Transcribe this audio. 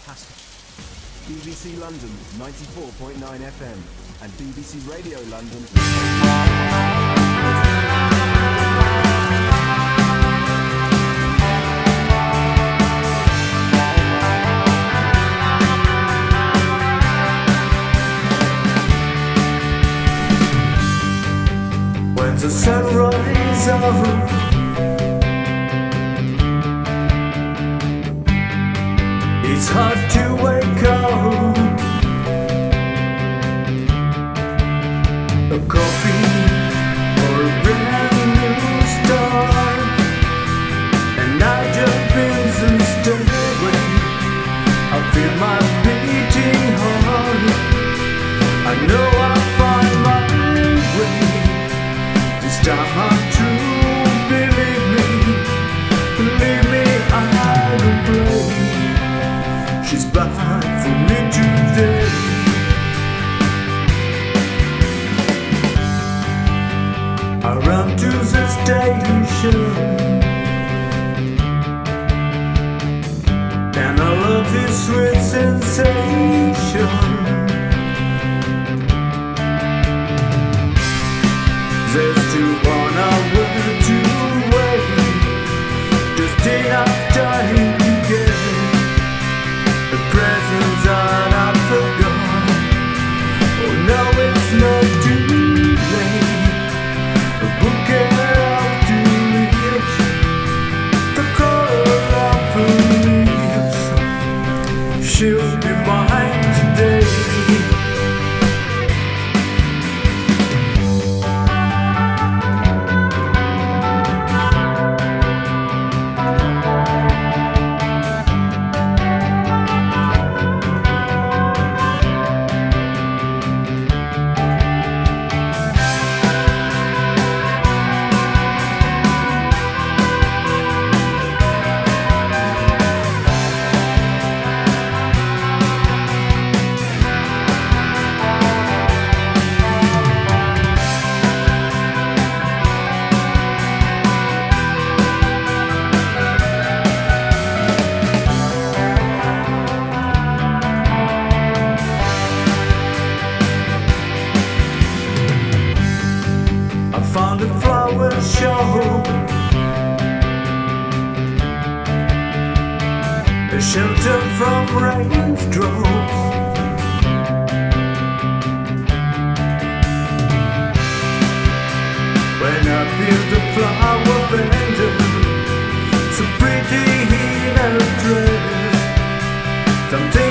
casque. BBC London 94.9 FM and BBC Radio London. When the sun rises up, it's hard to wake up. A coffee or a brand new start, and I jump in the stairway. I feel my beating heart. I know I'll find my way. This time I'm true, believe me, I don't play. She's back for me today. I run to the station, and I love this sweet sensation. There's two on our way to wait, just enough time to get the presents that I forgot. Oh no, it's not too late. A bouquet of tulips, the color of her lips. She'll be mine today. Found a flower show, a shelter from raindrops. When I feel the flower vendor, so pretty in her dress, something